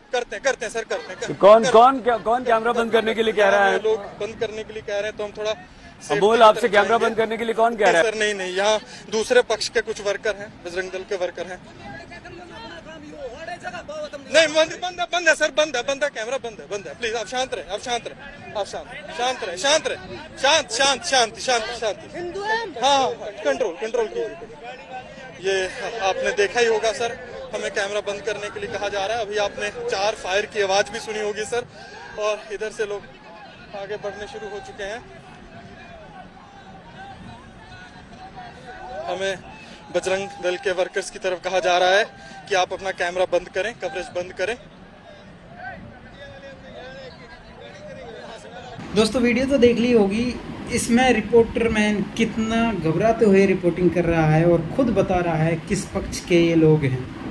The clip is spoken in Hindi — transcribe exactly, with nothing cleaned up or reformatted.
करते हैं करते हैं सर करते हैं। कौन कौन कौन कैमरा बंद करने के लिए कह रहा है? लोग बंद करने के लिए कह रहे हैं तो हम थोड़ा अमोल आपसे कैमरा बंद करने के लिए कौन कह रहा है? सर नहीं नहीं, यहाँ दूसरे पक्ष के कुछ वर्कर हैं, बजरंग दल के वर्कर हैं। नहीं बंद बंद बंद है सर, बंद है बंद है, कैमरा बंद है बंद है। प्लीज आप शांत रहे, आप शांत रहे, आप शांत शांत रहे, शांत रहे, शांत शांत शांति शांति शांति। हाँ कंट्रोल कंट्रोल कीजिए। ये आपने देखा ही होगा सर, हमें कैमरा बंद करने के लिए कहा जा रहा है। अभी आपने चार फायर की आवाज भी सुनी होगी सर, और इधर से लोग आगे बढ़ने शुरू हो चुके हैं। हमें बजरंग दल के वर्कर्स की तरफ कहा जा रहा है कि आप अपना कैमरा बंद करें, कवरेज बंद करें। दोस्तों वीडियो तो देख ली होगी, इसमें रिपोर्टर मैन कितना घबराते हुए रिपोर्टिंग कर रहा है और खुद बता रहा है किस पक्ष के ये लोग हैं।